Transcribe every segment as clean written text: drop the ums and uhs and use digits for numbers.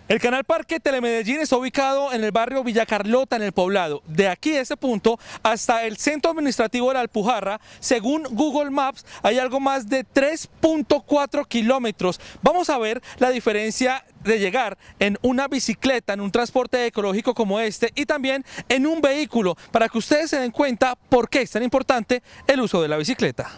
El canal Parque Telemedellín está ubicado en el barrio Villa Carlota, en el Poblado. De aquí, de ese punto, hasta el centro administrativo de la Alpujarra, según Google Maps, hay algo más de 3.4 kilómetros. Vamos a ver la diferencia de llegar en una bicicleta, en un transporte ecológico como este, y también en un vehículo, para que ustedes se den cuenta por qué es tan importante el uso de la bicicleta.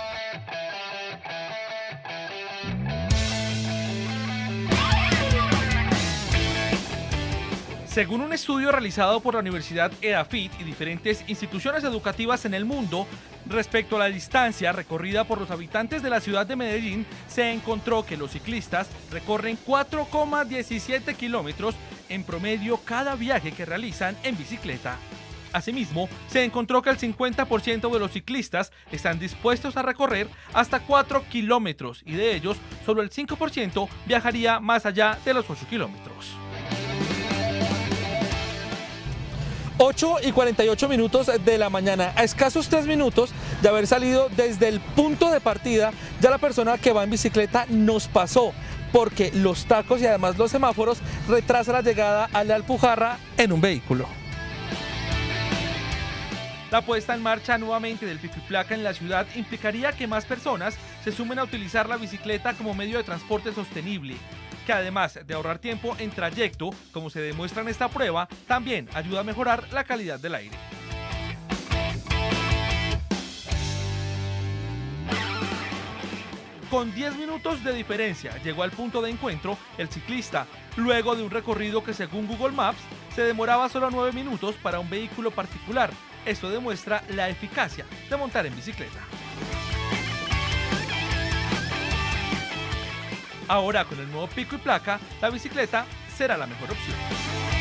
Según un estudio realizado por la Universidad EDAFIT y diferentes instituciones educativas en el mundo, respecto a la distancia recorrida por los habitantes de la ciudad de Medellín, se encontró que los ciclistas recorren 4,17 kilómetros en promedio cada viaje que realizan en bicicleta. Asimismo, se encontró que el 50% de los ciclistas están dispuestos a recorrer hasta 4 kilómetros y de ellos, solo el 5% viajaría más allá de los 8 kilómetros. 8:48 de la mañana, a escasos 3 minutos de haber salido desde el punto de partida, ya la persona que va en bicicleta nos pasó, porque los tacos y además los semáforos retrasan la llegada a la Alpujarra en un vehículo. La puesta en marcha nuevamente del pico y placa en la ciudad implicaría que más personas se sumen a utilizar la bicicleta como medio de transporte sostenible, que además de ahorrar tiempo en trayecto, como se demuestra en esta prueba, también ayuda a mejorar la calidad del aire. Con 10 minutos de diferencia llegó al punto de encuentro el ciclista, luego de un recorrido que según Google Maps se demoraba solo 9 minutos para un vehículo particular. Esto demuestra la eficacia de montar en bicicleta. Ahora, con el nuevo pico y placa, la bicicleta será la mejor opción.